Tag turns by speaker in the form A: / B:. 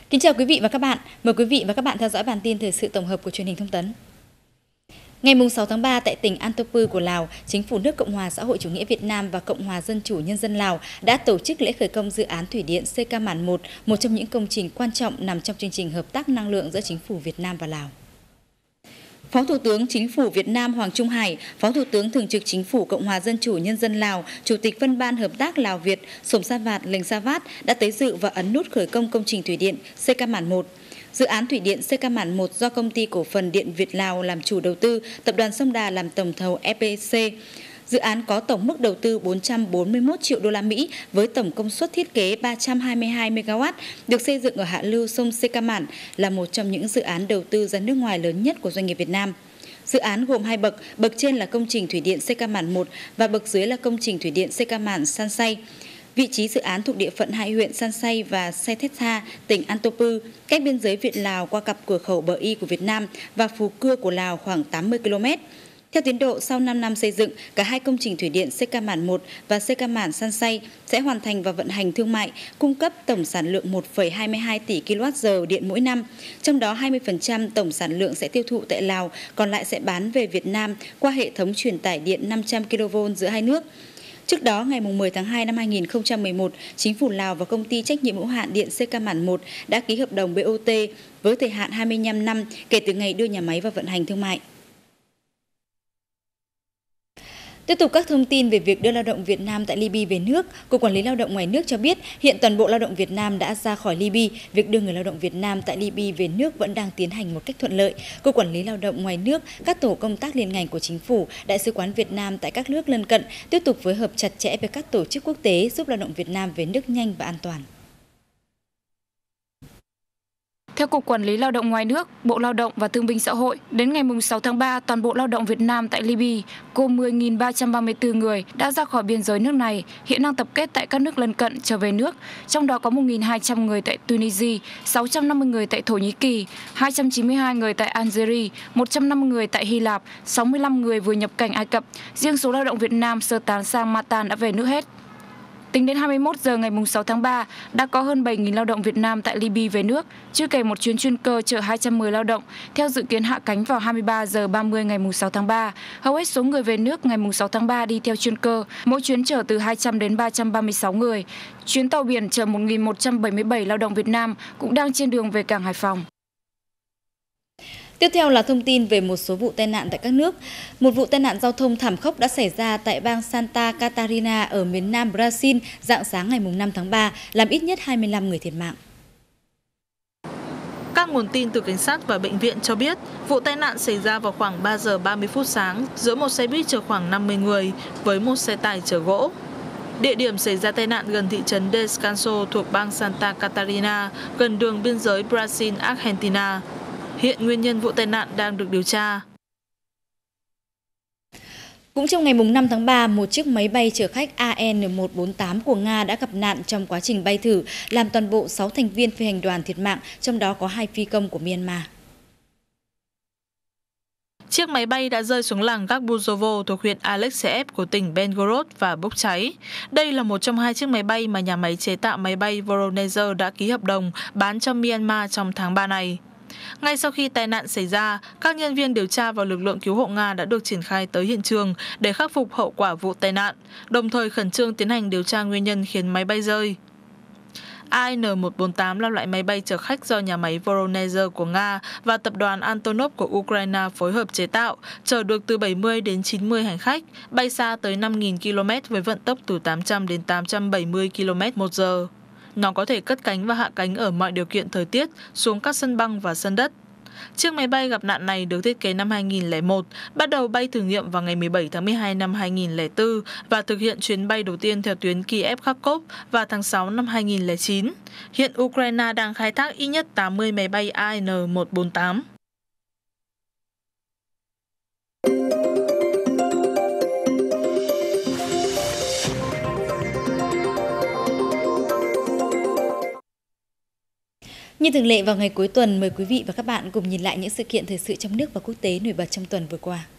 A: Kính chào quý vị và các bạn. Mời quý vị và các bạn theo dõi bản tin thời sự tổng hợp của truyền hình Thông tấn. Ngày 6 tháng 3 tại tỉnh Antopu của Lào, Chính phủ nước Cộng hòa Xã hội Chủ nghĩa Việt Nam và Cộng hòa Dân chủ Nhân dân Lào đã tổ chức lễ khởi công dự án thủy điện CK Mản 1, một trong những công trình quan trọng nằm trong chương trình hợp tác năng lượng giữa Chính phủ Việt Nam và Lào. Phó Thủ tướng Chính phủ Việt Nam Hoàng Trung Hải, Phó Thủ tướng Thường trực Chính phủ Cộng hòa Dân chủ Nhân dân Lào, Chủ tịch Phân ban Hợp tác Lào-Việt Sổm Sa Vạt Lềng Sa Vát đã tới dự và ấn nút khởi công công trình thủy điện CK Mản 1. Dự án thủy điện CK Mản 1 do Công ty Cổ phần Điện Việt Lào làm chủ đầu tư, Tập đoàn Sông Đà làm tổng thầu EPC. Dự án có tổng mức đầu tư 441 triệu đô la Mỹ với tổng công suất thiết kế 322 MW, được xây dựng ở hạ lưu sông CK Mản, là một trong những dự án đầu tư ra nước ngoài lớn nhất của doanh nghiệp Việt Nam. Dự án gồm 2 bậc, bậc trên là công trình thủy điện CK Mản 1 và bậc dưới là công trình thủy điện CK Mản San Say. Vị trí dự án thuộc địa phận hai huyện San Say và Sai Thét Tha, tỉnh Antopu, cách biên giới Việt-Lào qua cặp cửa khẩu Bờ Y của Việt Nam và Phú Cưa của Lào khoảng 80 km. Theo tiến độ, sau 5 năm xây dựng, cả hai công trình thủy điện CK Mản 1 và CK Mản San Say sẽ hoàn thành và vận hành thương mại, cung cấp tổng sản lượng 1,22 tỷ kWh điện mỗi năm. Trong đó 20% tổng sản lượng sẽ tiêu thụ tại Lào, còn lại sẽ bán về Việt Nam qua hệ thống truyền tải điện 500 kV giữa hai nước. Trước đó, ngày 10 tháng 2 năm 2011, Chính phủ Lào và Công ty Trách nhiệm hữu hạn Điện CK Mản 1 đã ký hợp đồng BOT với thời hạn 25 năm kể từ ngày đưa nhà máy vào vận hành thương mại. Tiếp tục các thông tin về việc đưa lao động Việt Nam tại Libya về nước, Cục Quản lý Lao động ngoài nước cho biết hiện toàn bộ lao động Việt Nam đã ra khỏi Libya. Việc đưa người lao động Việt Nam tại Libya về nước vẫn đang tiến hành một cách thuận lợi. Cục Quản lý Lao động ngoài nước, các tổ công tác liên ngành của Chính phủ, Đại sứ quán Việt Nam tại các nước lân cận tiếp tục phối hợp chặt chẽ với các tổ chức quốc tế giúp lao động Việt Nam về nước nhanh và an toàn.
B: Theo Cục Quản lý Lao động ngoài nước, Bộ Lao động và Thương binh Xã hội, đến ngày 6 tháng 3, toàn bộ lao động Việt Nam tại Libya gồm 10.334 người đã ra khỏi biên giới nước này, hiện đang tập kết tại các nước lân cận trở về nước, trong đó có 1.200 người tại Tunisia, 650 người tại Thổ Nhĩ Kỳ, 292 người tại Algeria, 150 người tại Hy Lạp, 65 người vừa nhập cảnh Ai Cập. Riêng số lao động Việt Nam sơ tán sang Matan đã về nước hết. Tính đến 21 giờ ngày 6 tháng 3, đã có hơn 7.000 lao động Việt Nam tại Libya về nước, chưa kể một chuyến chuyên cơ chở 210 lao động, theo dự kiến hạ cánh vào 23 giờ 30 ngày 6 tháng 3. Hầu hết số người về nước ngày 6 tháng 3 đi theo chuyên cơ, mỗi chuyến chở từ 200 đến 336 người. Chuyến tàu biển chở 1.177 lao động Việt Nam cũng đang trên đường về cảng Hải Phòng.
A: Tiếp theo là thông tin về một số vụ tai nạn tại các nước. Một vụ tai nạn giao thông thảm khốc đã xảy ra tại bang Santa Catarina ở miền nam Brazil rạng sáng ngày 5 tháng 3, làm ít nhất 25 người thiệt mạng.
C: Các nguồn tin từ cảnh sát và bệnh viện cho biết, vụ tai nạn xảy ra vào khoảng 3 giờ 30 phút sáng giữa một xe buýt chở khoảng 50 người với một xe tải chở gỗ. Địa điểm xảy ra tai nạn gần thị trấn Descanso thuộc bang Santa Catarina, gần đường biên giới Brazil-Argentina. Hiện nguyên nhân vụ tai nạn đang được điều tra.
A: Cũng trong ngày 5 tháng 3, một chiếc máy bay chở khách AN148 của Nga đã gặp nạn trong quá trình bay thử, làm toàn bộ 6 thành viên phi hành đoàn thiệt mạng, trong đó có 2 phi công của Myanmar.
C: Chiếc máy bay đã rơi xuống làng Gakbuzovo thuộc huyện Alexeyev của tỉnh Belgorod và bốc cháy. Đây là một trong 2 chiếc máy bay mà nhà máy chế tạo máy bay Voronezh đã ký hợp đồng bán cho Myanmar trong tháng 3 này. Ngay sau khi tai nạn xảy ra, các nhân viên điều tra và lực lượng cứu hộ Nga đã được triển khai tới hiện trường để khắc phục hậu quả vụ tai nạn, đồng thời khẩn trương tiến hành điều tra nguyên nhân khiến máy bay rơi. AN148 là loại máy bay chở khách do nhà máy Voronezh của Nga và tập đoàn Antonov của Ukraine phối hợp chế tạo, chở được từ 70 đến 90 hành khách, bay xa tới 5.000 km với vận tốc từ 800 đến 870 km/h. Nó có thể cất cánh và hạ cánh ở mọi điều kiện thời tiết, xuống các sân băng và sân đất. Chiếc máy bay gặp nạn này được thiết kế năm 2001, bắt đầu bay thử nghiệm vào ngày 17 tháng 12 năm 2004 và thực hiện chuyến bay đầu tiên theo tuyến Kiev-Kharkov vào tháng 6 năm 2009. Hiện Ukraine đang khai thác ít nhất 80 máy bay AN148.
A: Như thường lệ vào ngày cuối tuần, mời quý vị và các bạn cùng nhìn lại những sự kiện thời sự trong nước và quốc tế nổi bật trong tuần vừa qua.